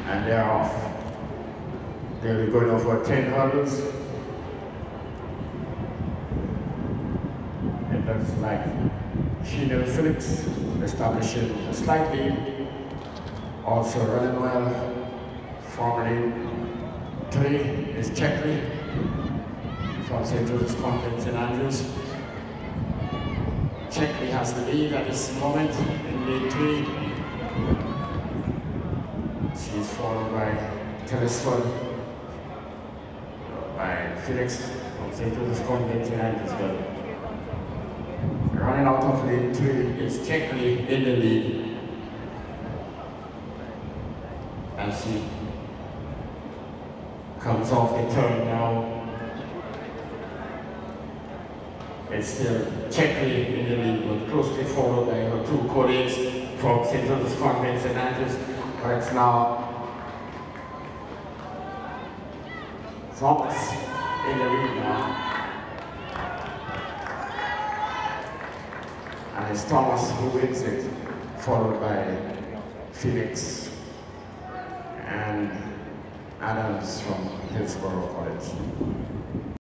and they're off. They'll be going over 10 hurdles. It looks like Felix establishing a slight lead. Also running well. Formerly 3 is Checkley from St. Joseph's Convent, St. Andrews. Checkley has the lead at this moment in lead 3. She's followed by Telesford, by Felix from St. Joseph's Convent, St. Andrews. Running out of lead 3 is Checkley in the lead. And she comes off the turn now. It's still Checkley in the lead, but closely followed by her 2 colleagues from St. Joseph's Convent, St. Andrews. But it's now Thomas in the lead now. And it's Thomas who wins it, followed by Felix and Adams from Hillsborough College.